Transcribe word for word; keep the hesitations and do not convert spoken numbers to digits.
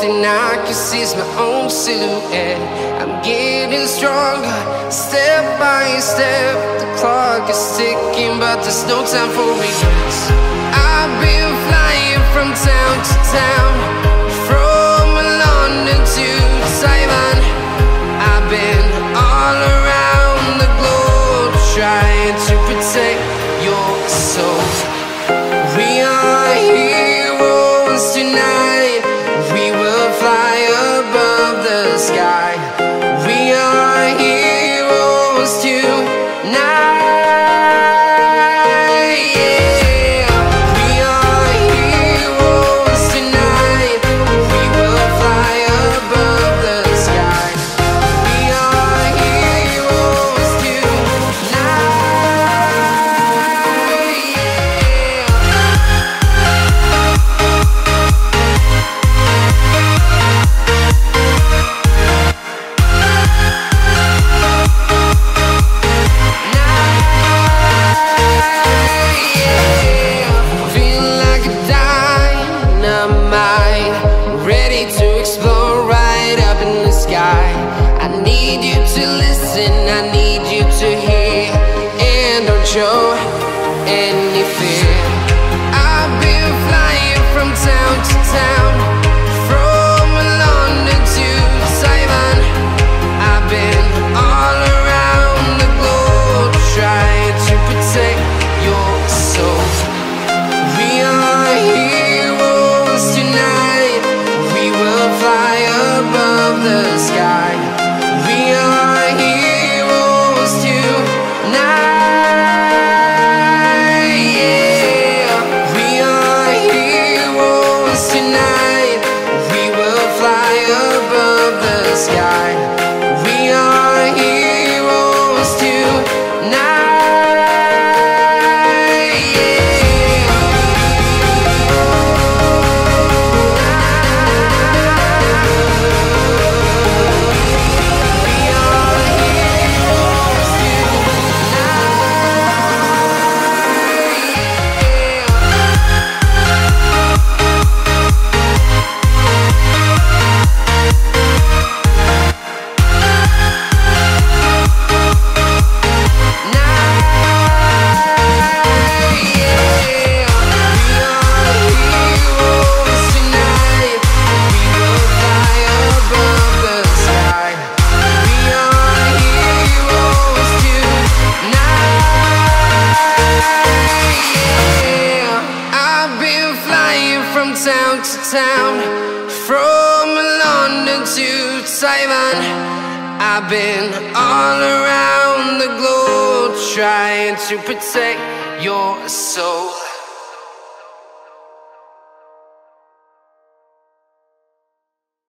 thing I can see is my own silhouette. I'm getting stronger, step by step. The clock is ticking, but there's no time for regrets. I've been flying from town to town, from London to Taiwan. I've been all around the globe, trying to protect your soul. We are heroes tonight. We will fly above the sky. We are heroes tonight. Yeah. We are heroes tonight. We will fly above the sky. We are heroes tonight. Show any fear. I've been flying from town to town, from London to Taiwan. I've been all around the globe, trying to protect your soul. We are heroes tonight. We will fly above the sky. We are heroes tonight. Town to town, from London to Taiwan. I've been all around the globe, trying to protect your soul.